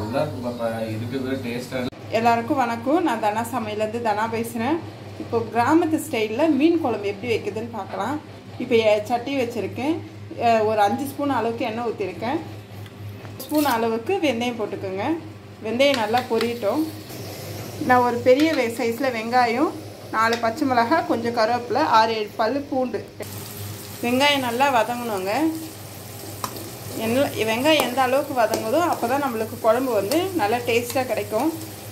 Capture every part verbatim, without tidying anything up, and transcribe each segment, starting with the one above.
நல்லா இருக்கு பாப்பா, இருக்குது டேஸ்டா. எல்லாருக்கும் வணக்கம். நான் தனா சமையலேருந்து தனா பேசுகிறேன். இப்போ கிராமத்து ஸ்டைலில் மீன் குழம்பு எப்படி வைக்குதுன்னு பார்க்கலாம். இப்போ சட்டி வச்சுருக்கேன். ஒரு அஞ்சு ஸ்பூன் அளவுக்கு எண்ணெய் ஊற்றிருக்கேன். ஸ்பூன் அளவுக்கு வெந்தயம் போட்டுக்கோங்க. வெந்தயம் நல்லா பொரியட்டும். நான் ஒரு பெரிய சைஸில் வெங்காயம், நாலு பச்சை மிளகாய், கொஞ்சம் கருவேப்பிலை, ஆறு ஏழு பல் பூண்டு. வெங்காயம் நல்லா வதங்கணுங்க. என்ன வெங்காயம் எந்த அளவுக்கு வதங்குதோ அப்போ தான் நம்மளுக்கு குழம்பு வந்து நல்லா டேஸ்ட்டாக கிடைக்கும்.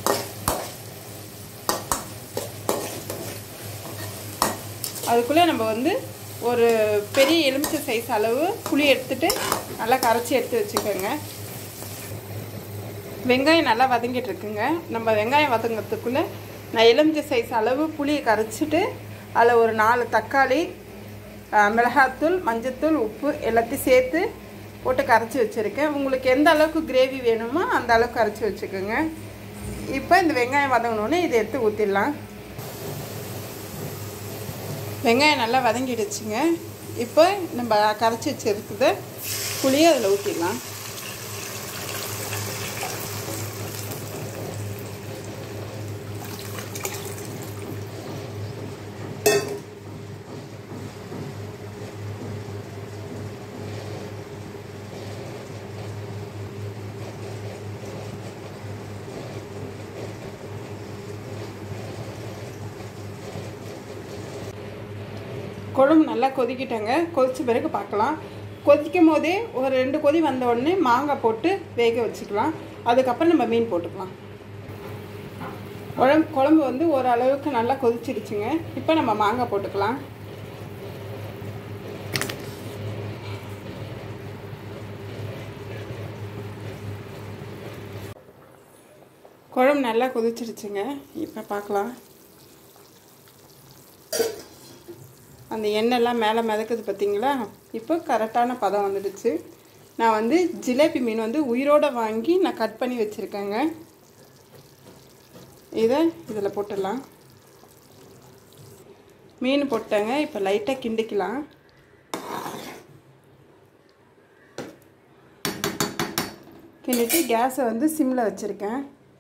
அதுக்குள்ளே நம்ம வந்து ஒரு பெரிய எலுமிச்சை சைஸ் அளவு புளி எடுத்துகிட்டு நல்லா கரைச்சி எடுத்து வச்சுக்கோங்க. வெங்காயம் நல்லா வதங்கிட்டு இருக்குங்க. நம்ம வெங்காயம் வதங்கிறதுக்குள்ளே நான் எலுமிச்சை சைஸ் அளவு புளியை கரைச்சிட்டு அதில் ஒரு நாலு தக்காளி, மிளகாத்தூள், மஞ்சத்தூள், உப்பு எல்லாத்தையும் சேர்த்து போட்டு கரைச்சி வச்சுருக்கேன். உங்களுக்கு எந்த அளவுக்கு கிரேவி வேணுமோ அந்த அளவுக்கு கரைச்சி வச்சுக்கோங்க. இப்போ இந்த வெங்காயம் வதங்கினோடனே இதை எடுத்து ஊற்றிடலாம். வெங்காயம் நல்லா வதங்கிடுச்சுங்க. இப்போ நம்ம கரைச்சி வச்சுருக்குது புளியை அதில் ஊற்றிடலாம். குழம்பு நல்லா கொதிக்கிட்டேங்க. கொதிச்ச பிறகு பார்க்கலாம். கொதிக்கும் போதே ஒரு ரெண்டு கொதி வந்த உடனே மாங்காய் போட்டு வேக வச்சுக்கலாம். அதுக்கப்புறம் நம்ம மீன் போட்டுக்கலாம். குழம்பு குழம்பு வந்து ஓரளவுக்கு நல்லா கொதிச்சிடுச்சுங்க. இப்போ நம்ம மாங்காய் போட்டுக்கலாம். குழம்பு நல்லா கொதிச்சிடுச்சுங்க. இப்போ பார்க்கலாம். அந்த எண்ணெய்லாம் மேலே மிதக்குது பார்த்தீங்களா? இப்போ கரெக்டான பதம் வந்துடுச்சு. நான் வந்து ஜிலேபி மீன் வந்து உயிரோடு வாங்கி நான் கட் பண்ணி வச்சுருக்கேங்க. இதை இதில் போட்டுடலாம். மீன் போட்டேங்க. இப்போ லைட்டாக கிண்டிக்கலாம். கிண்டிட்டு கேஸை வந்து சிம்மில் வச்சுருக்கேன்.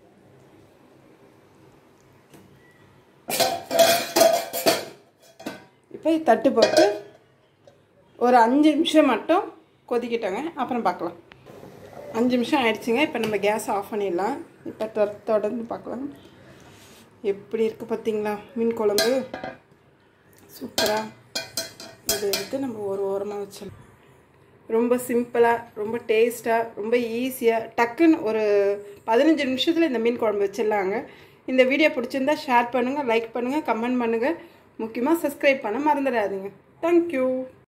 இப்போ தட்டு போட்டு ஒரு அஞ்சு நிமிஷம் மட்டும் கொதிக்கிட்டோங்க. அப்புறம் பார்க்கலாம். அஞ்சு நிமிஷம் ஆயிடுச்சுங்க. இப்போ நம்ம கேஸ் ஆஃப் பண்ணிடலாம். இப்போ தொடர்ந்து பார்க்கலாம். எப்படி இருக்குது பார்த்தீங்களா மீன் குழம்பு? சூப்பராக. இதை எடுத்து நம்ம ஒரு ஓரமாக வச்சிடலாம். ரொம்ப சிம்பிளாக, ரொம்ப டேஸ்ட்டாக, ரொம்ப ஈஸியாக, டக்குன்னு ஒரு பதினஞ்சு நிமிஷத்தில் இந்த மீன் குழம்பு வச்சிடலாங்க. இந்த வீடியோ பிடிச்சிருந்தா ஷேர் பண்ணுங்கள், லைக் பண்ணுங்கள், கமெண்ட் பண்ணுங்கள். முக்கியமாக சப்ஸ்கிரைப் பண்ண மறந்துடாதீங்க. தேங்க்யூ.